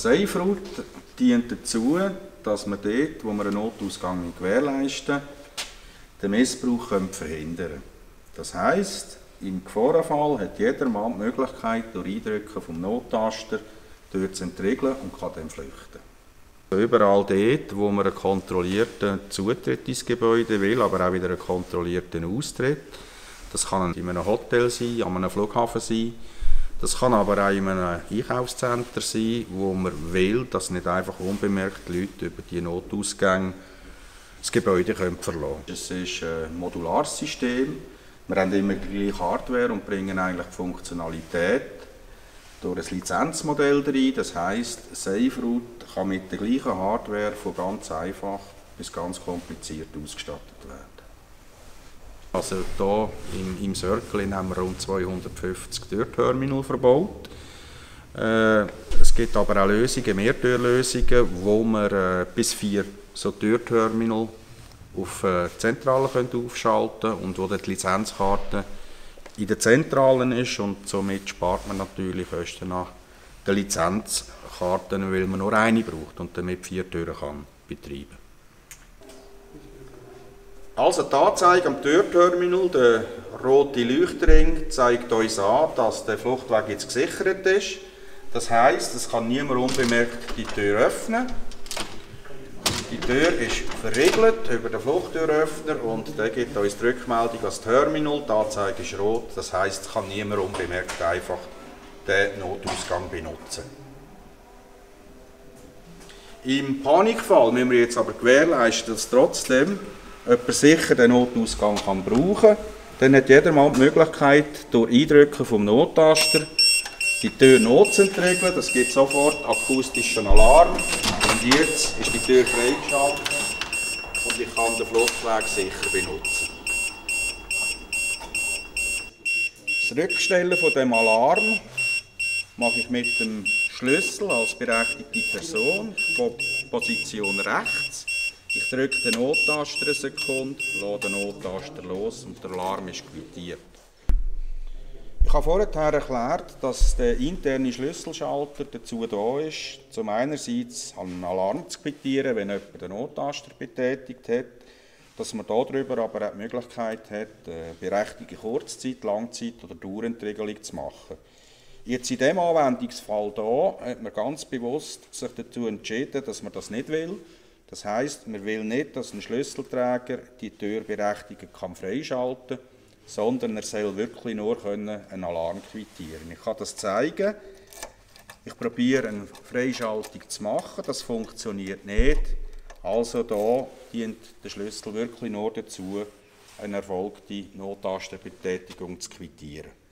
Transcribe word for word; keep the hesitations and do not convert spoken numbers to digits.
Safe-Route dient dazu, dass wir dort, wo wir einen Notausgang gewährleisten, den Missbrauch verhindern können. Das heisst, im Gefahrenfall hat jeder Mann die Möglichkeit, durch Eindrücken vom Nottaster Tür zu entriegeln und kann dann flüchten. Überall dort, wo man einen kontrollierten Zutritt ins Gebäude will, aber auch wieder einen kontrollierten Austritt. Das kann in einem Hotel sein, an einem Flughafen sein. Das kann aber auch in einem Einkaufscenter sein, wo man will, dass nicht einfach unbemerkt Leute über die Notausgänge das Gebäude verlassen können. Es ist ein modulares System. Wir haben immer die gleiche Hardware und bringen eigentlich die Funktionalität durch ein Lizenzmodell rein. Das heisst, Safe-Route kann mit der gleichen Hardware von ganz einfach bis ganz kompliziert ausgestattet werden. Also hier im, im Circle haben wir rund zweihundertfünfzig Türterminal verbaut. Äh, es gibt aber auch Lösungen, Mehrtürlösungen, wo man äh, bis vier so Türterminal auf äh, Zentrale aufschalten können und wo die Lizenzkarte in der Zentralen ist und somit spart man natürlich Kosten nach den Lizenzkarten, weil man nur eine braucht und damit vier Türen kann betreiben. Also die Anzeige am Türterminal, der rote Leuchtring, zeigt uns an, dass der Fluchtweg jetzt gesichert ist. Das heisst, es kann niemand unbemerkt die Tür öffnen. Die Tür ist verriegelt über den Fluchttüröffner und der gibt uns die Rückmeldung als Terminal. Die Anzeige ist rot, das heisst, es kann niemand unbemerkt einfach den Notausgang benutzen. Im Panikfall müssen wir jetzt aber gewährleisten, dass trotzdem jemand sicher den Notausgang kann brauchen kann. Dann hat jedermann die Möglichkeit, durch Eindrücken vom Nottaster die Tür notzentriegeln. Das gibt sofort akustischen Alarm. Und jetzt ist die Tür freigeschaltet und ich kann den Fluchtweg sicher benutzen. Das Rückstellen von dem Alarm mache ich mit dem Schlüssel als berechtigte Person, Position rechts. Ich drücke den Nottaster eine Sekunde, lasse den Nottaster los und der Alarm ist quittiert. Ich habe vorher erklärt, dass der interne Schlüsselschalter dazu da ist, zum einerseits einen Alarm zu quittieren, wenn jemand den Nottaster betätigt hat, dass man darüber aber auch die Möglichkeit hat, eine berechtigte Kurzzeit-, Langzeit- oder Dauerentriegelung zu machen. Jetzt in diesem Anwendungsfall hier hat man ganz bewusst sich dazu entschieden, dass man das nicht will. Das heisst, man will nicht, dass ein Schlüsselträger die Tür berechtigt kann freischalten kann, sondern er soll wirklich nur einen Alarm quittieren. Ich kann das zeigen. Ich probiere eine Freischaltung zu machen, das funktioniert nicht. Also da dient der Schlüssel wirklich nur dazu, eine erfolgte Nottastenbetätigung zu quittieren.